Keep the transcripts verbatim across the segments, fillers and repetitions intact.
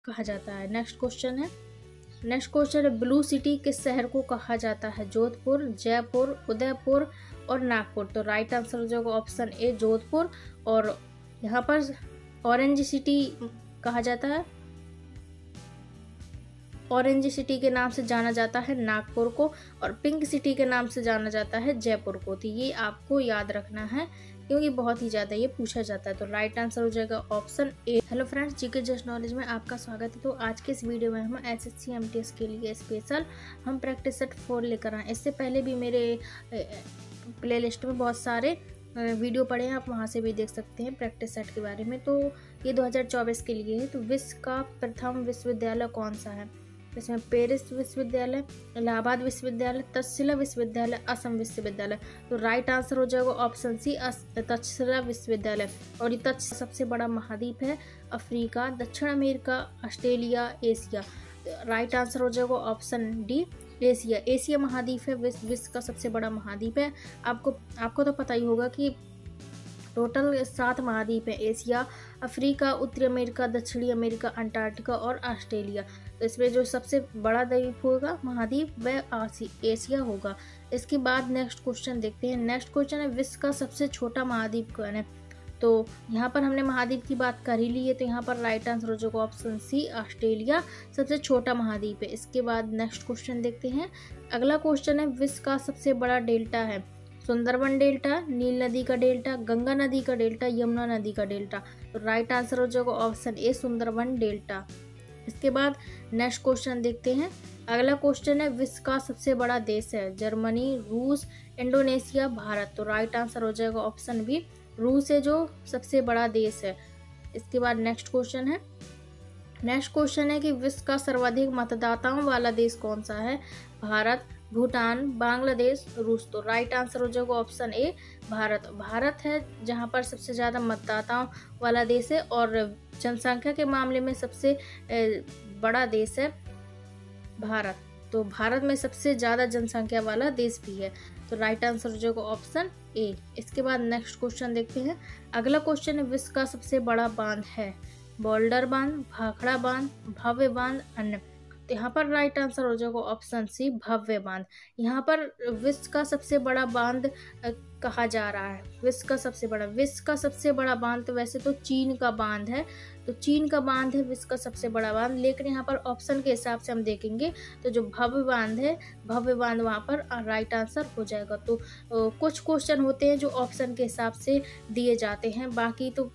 कहा जाता है। नेक्स्ट क्वेश्चन है नेक्स्ट क्वेश्चन है ब्लू सिटी किस शहर को कहा जाता है? जोधपुर, जयपुर, उदयपुर और नागपुर। तो राइट आंसर हो जाएगा ऑप्शन ए जोधपुर। और यहाँ पर ऑरेंज सिटी कहा जाता है, ऑरेंज सिटी के नाम से जाना जाता है नागपुर को, और पिंक सिटी के नाम से जाना जाता है जयपुर को। तो ये आपको याद रखना है क्योंकि बहुत ही ज़्यादा ये पूछा जाता है। तो राइट आंसर हो जाएगा option A. Hello friends, GK just knowledge में आपका स्वागत है। तो आज के इस वीडियो में हम एसएससी एमटीएस के लिए स्पेशल हम प्रैक्टिस सेट फोर लेकर आए। इससे पहले भी मेरे प्लेलिस्ट में बहुत सारे वीडियो पड़े हैं, आप वहां से भी देख सकते हैं प्रैक्टिस सेट के बारे में। तो ये दो हज़ार चौबीस के लिए है। तो विश्व का प्रथम विश्वविद्यालय कौन सा है? इसमें पेरिस विश्वविद्यालय, इलाहाबाद विश्वविद्यालय, तक्षशिला विश्वविद्यालय, असम विश्वविद्यालय। तो राइट आंसर हो जाएगा ऑप्शन सी तक्षशिला विश्वविद्यालय। और ये तक्ष सबसे बड़ा महाद्वीप है, अफ्रीका, दक्षिण America, Australia, Asia. Right answer हो जाएगा ऑप्शन डी एशिया। एशिया महाद्वीप है, विश्व विश्व का सबसे बड़ा महाद्वीप है। आपको आपको तो पता ही होगा कि टोटल सात महाद्वीप है, एशिया, अफ्रीका, उत्तरी अमेरिका, दक्षिणी अमेरिका, अंटार्कटिका और ऑस्ट्रेलिया। तो इसमें जो सबसे बड़ा द्वीप होगा महाद्वीप वह एशिया होगा। इसके बाद नेक्स्ट क्वेश्चन देखते हैं। नेक्स्ट क्वेश्चन है विश्व का सबसे छोटा महाद्वीप कौन है? तो यहाँ पर हमने महाद्वीप की बात कर ही ली है, तो यहाँ पर राइट आंसर हो जाएगा ऑप्शन सी ऑस्ट्रेलिया सबसे छोटा महाद्वीप है। इसके बाद नेक्स्ट क्वेश्चन देखते हैं। अगला क्वेश्चन है विश्व का सबसे बड़ा डेल्टा है? सुंदरबन डेल्टा, नील नदी का डेल्टा, गंगा नदी का डेल्टा, यमुना नदी का डेल्टा। तो राइट आंसर हो जाएगा ऑप्शन ए सुंदरबन डेल्टा। इसके बाद नेक्स्ट क्वेश्चन देखते हैं। अगला क्वेश्चन है विश्व का सबसे बड़ा देश है? जर्मनी, रूस, इंडोनेशिया, भारत। तो राइट आंसर हो जाएगा ऑप्शन बी रूस है जो सबसे बड़ा देश है। इसके बाद नेक्स्ट क्वेश्चन है नेक्स्ट क्वेश्चन है कि विश्व का सर्वाधिक मतदाताओं वाला देश कौन सा है? भारत, भूटान, बांग्लादेश, रूस। तो राइट आंसर हो जाएगा ऑप्शन ए भारत। भारत है जहां पर सबसे ज़्यादा मतदाताओं वाला देश है, और जनसंख्या के मामले में सबसे बड़ा देश है भारत। तो भारत में सबसे ज़्यादा जनसंख्या वाला देश भी है। तो राइट आंसर हो जाएगा ऑप्शन ए। इसके बाद नेक्स्ट क्वेश्चन देखते हैं। अगला क्वेश्चन है विश्व का सबसे बड़ा बांध है? बोल्डर बांध, भाखड़ा बांध, भव्य बांध, अन्य। तो यहाँ पर राइट आंसर हो जाएगा ऑप्शन सी भव्य बांध। यहाँ पर विश्व का सबसे बड़ा बांध कहा जा रहा है। विश्व का सबसे बड़ा विश्व का सबसे बड़ा बांध तो वैसे तो चीन का बांध है, तो चीन का बांध है विश्व का सबसे बड़ा बांध। लेकिन यहाँ पर ऑप्शन के हिसाब से हम देखेंगे तो जो भव्य बांध है, भव्य बांध वहाँ पर राइट आंसर हो जाएगा। तो कुछ क्वेश्चन होते हैं जो ऑप्शन के हिसाब से दिए जाते हैं, बाकी तो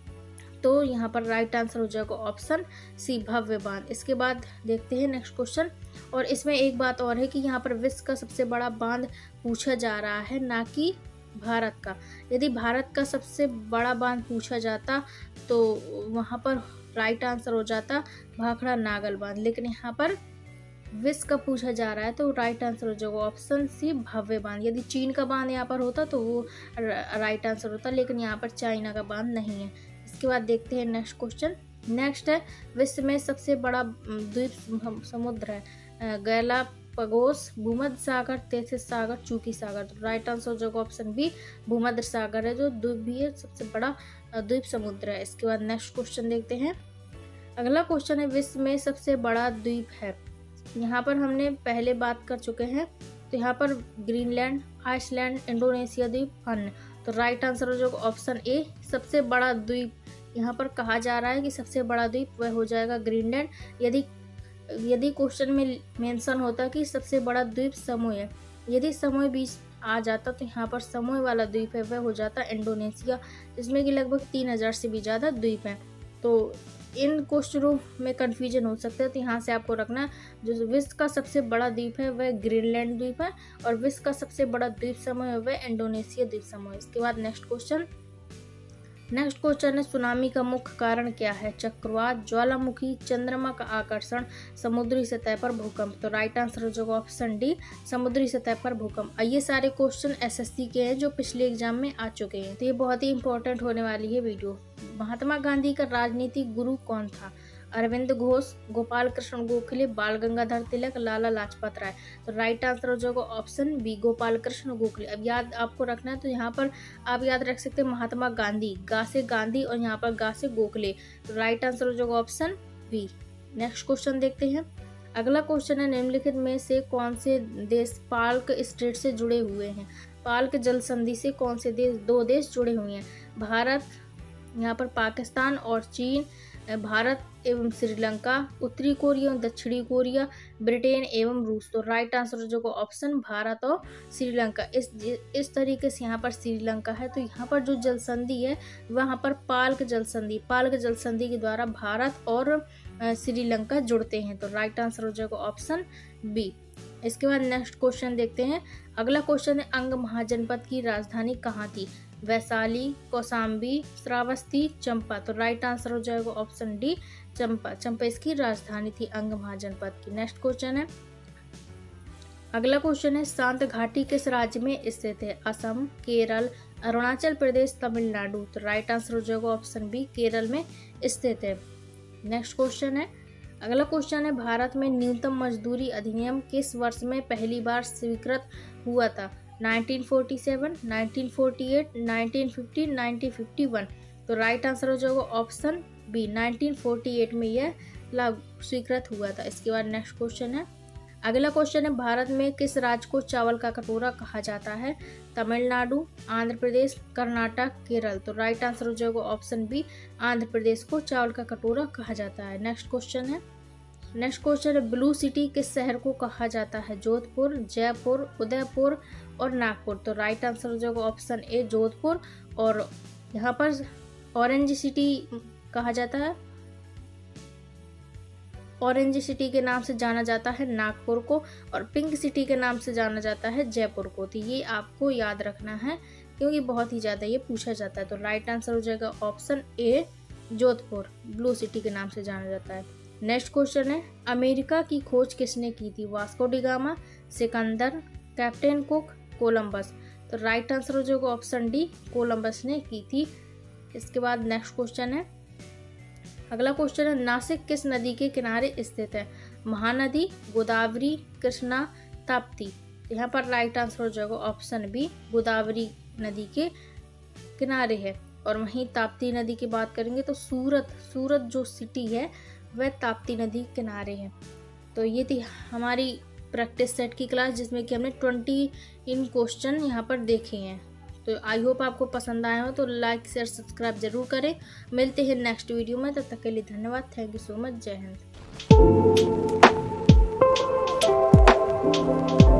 तो यहाँ पर राइट आंसर हो जाएगा ऑप्शन सी भव्य बांध। इसके बाद देखते हैं नेक्स्ट क्वेश्चन। और इसमें एक बात और है कि यहाँ पर विश्व का सबसे बड़ा बांध पूछा जा रहा है, ना कि भारत का। यदि भारत का सबसे बड़ा बांध पूछा जाता तो वहाँ पर राइट आंसर हो जाता भाखड़ा नागल बांध। लेकिन यहाँ पर विश्व का पूछा जा रहा है तो राइट आंसर हो जाएगा ऑप्शन सी भव्य बांध। यदि चीन का बांध यहाँ पर होता तो वो राइट आंसर होता, लेकिन यहाँ पर चाइना का बांध नहीं है। इसके बाद देखते हैं नेक्स्ट क्वेश्चन। नेक्स्ट है विश्व में सबसे बड़ा द्वीप समुद्र है? गैलापागोस, भूमध्य सागर, तेथिस सागर, चूकी सागर। तो राइट आंसर हो जाएगा ऑप्शन बी भूमध्य सागर है जो द्वीप भी है, सबसे बड़ा द्वीप समुद्र है। इसके बाद नेक्स्ट क्वेश्चन देखते हैं। अगला क्वेश्चन है विश्व में सबसे बड़ा द्वीप है? यहाँ पर हमने पहले बात कर चुके हैं, तो यहाँ पर ग्रीनलैंड, आइसलैंड, इंडोनेशिया द्वीप, अन्य। तो राइट आंसर हो जाएगा ऑप्शन ए सबसे बड़ा द्वीप। यहाँ पर कहा जा रहा है कि सबसे बड़ा द्वीप वह हो जाएगा ग्रीनलैंड। यदि यदि क्वेश्चन में मेंशन होता कि सबसे बड़ा द्वीप समूह है, यदि समूह बीच आ जाता तो यहाँ पर समूह वाला द्वीप है वह हो जाता इंडोनेशिया, जिसमें कि लगभग तीन हजार से भी ज़्यादा द्वीप हैं। तो इन क्वेश्चनों में कंफ्यूजन हो सकता है, तो यहाँ से आपको रखना जो विश्व का सबसे बड़ा द्वीप है वह ग्रीनलैंड द्वीप है, और विश्व का सबसे बड़ा द्वीप समूह है वह इंडोनेशिया द्वीप समूह है। इसके बाद नेक्स्ट क्वेश्चन नेक्स्ट क्वेश्चन है सुनामी का मुख्य कारण क्या है? चक्रवात, ज्वालामुखी, चंद्रमा का आकर्षण, समुद्री सतह पर भूकंप। तो राइट आंसर हो जाएगा ऑप्शन डी समुद्री सतह पर भूकंप। ये सारे क्वेश्चन एसएससी के हैं जो पिछले एग्जाम में आ चुके हैं, तो ये बहुत ही इंपॉर्टेंट होने वाली है वीडियो। महात्मा गांधी का राजनीतिक गुरु कौन था? अरविंद घोष, गोपाल कृष्ण गोखले, बाल गंगाधर तिलक, लाला लाजपत राय। तो राइट आंसर हो जाएगा ऑप्शन बी गोपाल कृष्ण गोखले। अब याद आपको रखना है, तो यहाँ पर आप याद रख सकते हैं महात्मा गांधी, गा से गांधी और यहाँ पर गा से गोखले। तो राइट आंसर हो जाएगा ऑप्शन बी। नेक्स्ट क्वेश्चन देखते हैं। अगला क्वेश्चन है निम्नलिखित में से कौन से देश पाल्क स्ट्रेट से जुड़े हुए हैं। पाल्क जल संधि से कौन से देश दो देश जुड़े हुए हैं। भारत, यहाँ पर पाकिस्तान और चीन, भारत एवं श्रीलंका, उत्तरी कोरिया और दक्षिणी कोरिया, ब्रिटेन एवं रूस। तो राइट आंसर हो जाएगा ऑप्शन भारत और श्रीलंका। इस इस तरीके से यहाँ पर श्रीलंका है। तो यहाँ पर जो जल संधि है वहाँ पर पाल्क जल संधि पाल्क जल संधि के द्वारा भारत और श्रीलंका जुड़ते हैं। तो राइट आंसर हो जाएगा ऑप्शन बी। इसके बाद नेक्स्ट क्वेश्चन देखते हैं। अगला क्वेश्चन है अंग महाजनपद की राजधानी कहाँ थी। वैशाली, कौशाम्बी, श्रावस्ती, चंपा। तो राइट आंसर हो जाएगा ऑप्शन डी चंपा। चंपा इसकी राजधानी थी अंग महाजनपद की। नेक्स्ट क्वेश्चन है। अगला क्वेश्चन है शांत घाटी किस राज्य में स्थित है। असम, केरल, अरुणाचल प्रदेश, तमिलनाडु। तो राइट आंसर हो जाएगा ऑप्शन बी केरल में स्थित है। नेक्स्ट क्वेश्चन है। अगला क्वेश्चन है भारत में न्यूनतम मजदूरी अधिनियम किस वर्ष में पहली बार स्वीकृत हुआ था। Nineteen forty seven, nineteen forty eight, nineteen fifty, nineteen fifty one. तो राइट आंसर हो जाएगा option B nineteen forty eight में यह लागू स्वीकृत हुआ था। इसके बाद नेक्स्ट क्वेश्चन है। अगला क्वेश्चन है भारत में किस राज्य को चावल का कटोरा कहा जाता है। तमिलनाडु, आंध्र प्रदेश, कर्नाटक, केरल। तो राइट आंसर हो जाएगा ऑप्शन बी आंध्र प्रदेश को चावल का कटोरा कहा जाता है। नेक्स्ट क्वेश्चन है। नेक्स्ट क्वेश्चन है ब्लू सिटी किस शहर को कहा जाता है। जोधपुर, जयपुर, उदयपुर और नागपुर। तो राइट आंसर हो जाएगा ऑप्शन ए जोधपुर। और यहाँ पर ऑरेंज सिटी कहा जाता है ऑरेंज सिटी के नाम से जाना जाता है नागपुर को, और पिंक सिटी के नाम से जाना जाता है जयपुर को। तो ये आपको याद रखना है क्योंकि बहुत ही ज़्यादा ये पूछा जाता है। तो राइट आंसर हो जाएगा option A Jodhpur, blue city के नाम से जाना जाता है। नेक्स्ट क्वेश्चन है अमेरिका की खोज किसने की थी। वास्को डी गामा, सिकंदर, कैप्टन कुक, कोलंबस। तो राइट आंसर हो जाएगा ऑप्शन डी कोलंबस ने की थी। इसके बाद नेक्स्ट क्वेश्चन है। अगला क्वेश्चन है नासिक किस नदी के किनारे स्थित है। महानदी, गोदावरी, कृष्णा, ताप्ती। यहाँ पर राइट आंसर हो जाएगा ऑप्शन बी गोदावरी नदी के किनारे है। और वहीं ताप्ती नदी की बात करेंगे तो सूरत सूरत जो सिटी है वह ताप्ती नदी के किनारे है। तो ये थी हमारी प्रैक्टिस सेट की क्लास जिसमें कि हमने ट्वेंटी इन क्वेश्चन यहाँ पर देखे हैं। तो आई होप आपको पसंद आया हो। तो लाइक शेयर सब्सक्राइब जरूर करें। मिलते हैं नेक्स्ट वीडियो में, तब तक के लिए धन्यवाद। Thank you so much. जय हिंद।